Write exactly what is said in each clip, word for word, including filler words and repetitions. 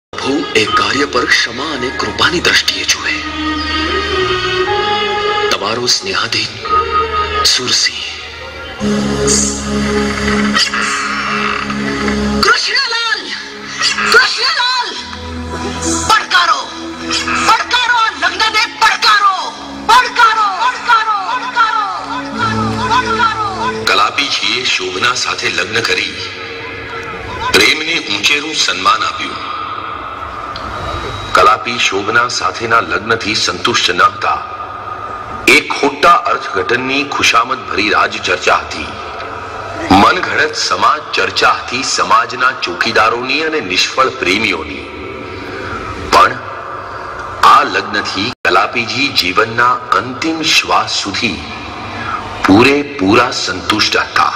પ્રભુ એ કાર્ય પર ક્ષમા અને કૃપાની દ્રષ્ટિએ જુએ. તમારો સ્નેહાધીન સુરસિંહ. કૃષ્ણલાલ, કૃષ્ણલાલ, પડકારો, પડકારો આ લગ્નને, પડકારો, પડકારો, પડકારો, પડકારો, પડકારો. કલાપીજીએ શોભના સાથે લગ્ન કરી પ્રેમને ઊંચેરું સન્માન આપ્યું. કલાપી શોભના સાથેના લગ્નથી સંતુષ્ટ ન હતા. એક ખોટા અર્થઘટનની ખુશામત ભરી રાજ ચર્ચા હતી. મનઘડત સમાજ ચર્ચા હતી, સમાજના ચોકીદારોની અને નિષ્ફળ પ્રેમીઓની. પણ આ લગ્નથી કલાપીજી જીવનના અંતિમ શ્વાસ સુધી પૂરેપૂરા સંતુષ્ટ હતા.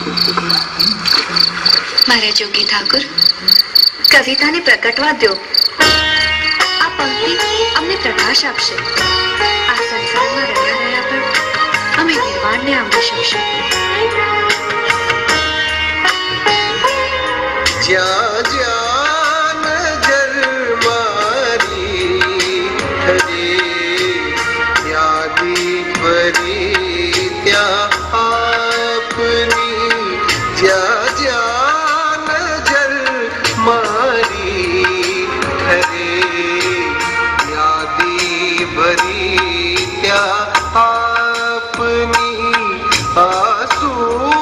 મારા જોગી ઠાકુર, કવિતાને પ્રગટવા દો. આ પંક્તિ અમને પ્રકાશ આપશે. આ સંસારમાં રહ્યા રહ્યા પણ અમે નિર્વાણને આંબી શકશું. જ્યાં જ્યાં નજર મારી હરે યાદી ભરી ત્યાં આપની. જ્યાં જ્યાં નજર મારી હરે યાદી ભરી ત્યાં આપની. આંસુ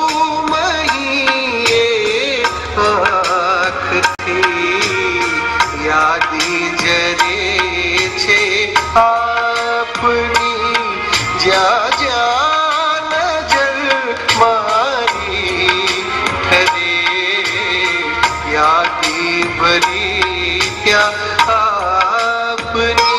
યાદી જરે છે આપની. જ્યાં જ્યાં નજર મારી હરે યાદી ભરી ત્યાં આપની.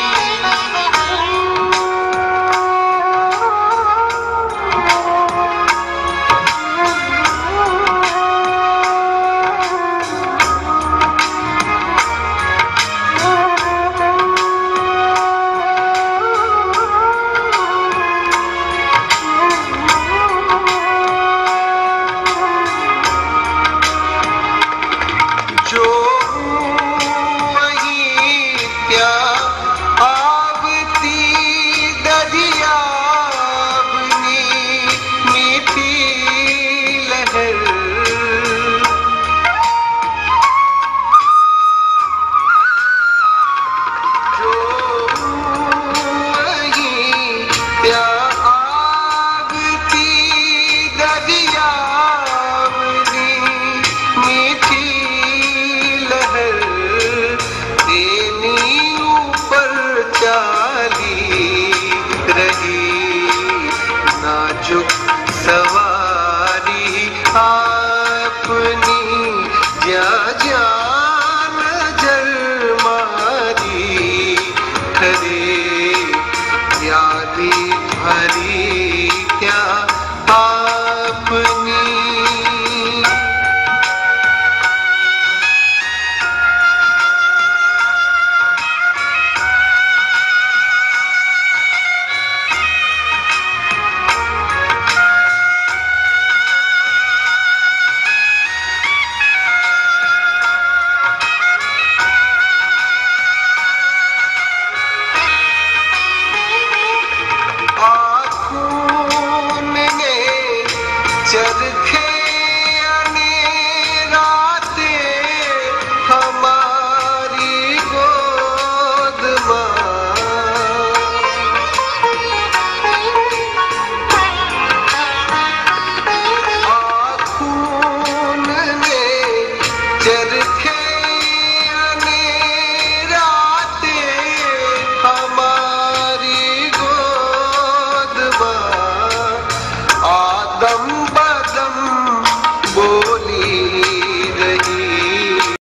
सवारी आपनी. ज्યાં જ્યાં નજર મારી હરે યાદી ભરી ત્યાં આપની. चरखे अने राते हमारी गोद आँखून ने चरखे अने राते हमारी गोद आदम